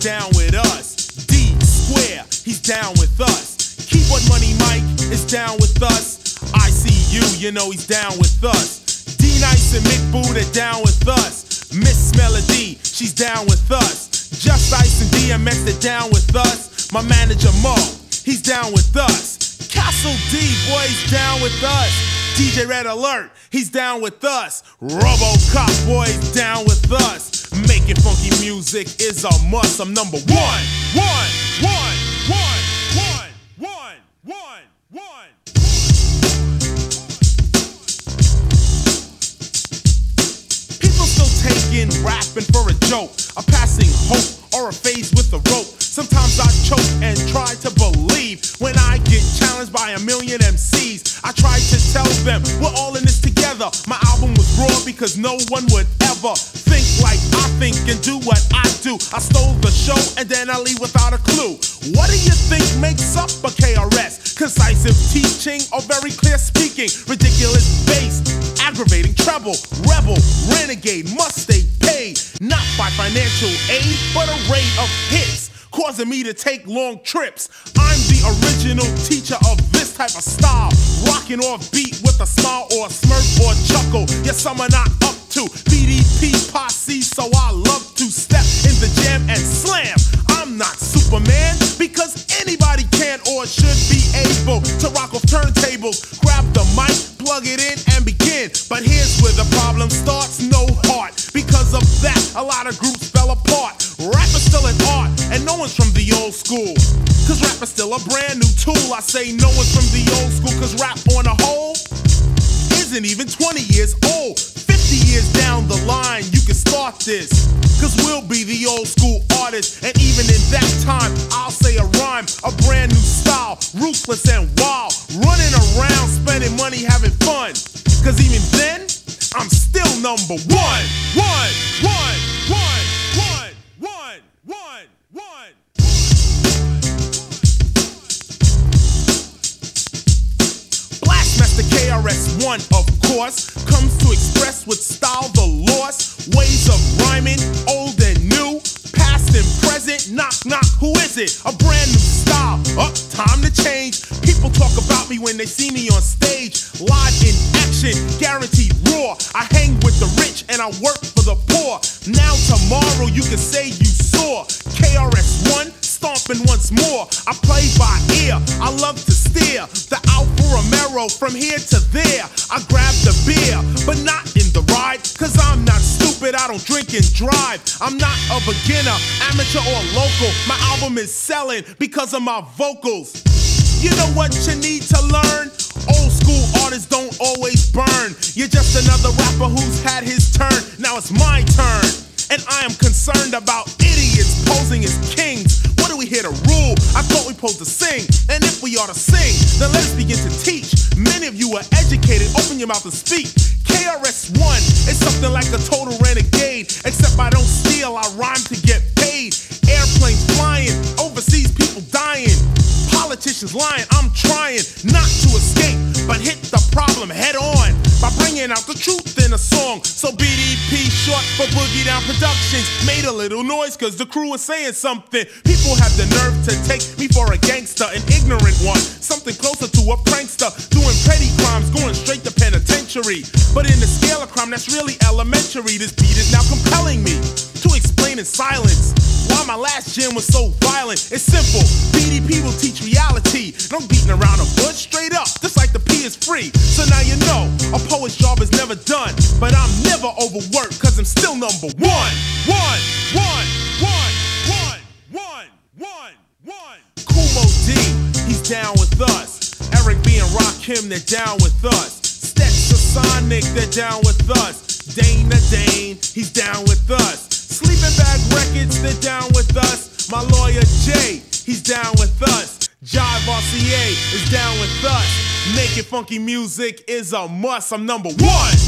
down with us. D Square, he's down with us. Keyboard Money Mike is down with us. ICU, you know he's down with us. D Nice and Mick Boo, they're down with us. Miss Melody, she's down with us. Just Ice and DMX, they're down with us. My manager Mo, he's down with us. Castle D, boy, he's down with us. DJ Red Alert, he's down with us. RoboCop, boy, he's down with us. Making funky music is a must. I'm number one. People still taking rapping for a joke, a passing hope or a phase with a rope. Sometimes I choke and try to believe when I get challenged by a million MCs. I try to tell them we're all in this together. My album was raw because no one would ever think like I think and do what I do. I stole the show and then I leave without a clue. What do you think makes up a KRS? Concisive teaching or very clear speaking? Ridiculous bass, aggravating treble, rebel, renegade, must stay paid. Not by financial aid, but a rate of hits, causing me to take long trips. I'm the original teacher of this type of style, rocking off beat with a smile or a smirk or a chuckle. Yes, some are not up to BDP posse, so I love to step in the jam and slam. I'm not Superman because anybody can or should be able to rock off turntables, grab the mic, plug it in and begin. But here's where the problem starts, no heart. Because of that, a lot of groups fell apart. Rap is still an art, and no one's from the old school, cause rap is still a brand new tool. I say no one's from the old school, cause rap on a whole isn't even 20 years old. 50 years down the line, you can start this, cause we'll be the old school artists. And even in that time, I'll say a rhyme, a brand new style, ruthless and wild, running around, spending money, having fun. Cause even then, I'm still number one. Blastmaster KRS-One, of course, comes to express with style the lost ways of rhyming, old and new, past and present. Knock, knock, who is it? A brand new style, time to change. People talk about me when they see me on stage, live in action, guaranteed raw. I hang with the rich and I work for the poor. Now tomorrow you can say you saw KRS-One stomping once more. I play by ear, I love to steer the Alfa Romero from here to there. I grab the beer, but not in the ride, cause I'm not stupid, I don't drink and drive. I'm not a beginner, amateur or local. My album is selling because of my vocals. You know what you need to learn? Old school artists don't always burn. You're just another rapper who's had his turn. Now it's my turn, and I am concerned about idiots posing as kings. What are we here to rule? I thought we supposed to sing, and if we ought to sing, then let us begin to teach. Many of you are educated, open your mouth and speak. KRS-One is something like a total renegade, except I don't steal, I rhyme to get paid. Airplanes flying, overseas people dying, politicians lying. I'm trying not to escape, but hit the problem head on by bringing out the truth in a song. So BDP, short for Boogie Down Productions, made a little noise cause the crew was saying something. People have the nerve to take me for a gangster, an ignorant one, something closer to a prankster, doing petty crimes, going straight to penitentiary. But in the scale of crime, that's really elementary. This beat is now compelling me to explain in silence why my last jam was so violent. It's simple, BDP will teach reality. No beating around a bush, straight up, just like the P is free. So now you know, a poet's job is never done, but I'm never overworked, cause I'm still number one. Kumo D, he's down with us. Eric B and Rakim, they're down with us. Stetsasonic, they're down with us. Dana Dane, he's down with us. Sleeping Bag Records, they're down with us. My lawyer Jay, he's down with us. Jive RCA is down with us. Making funky music is a must. I'm number one.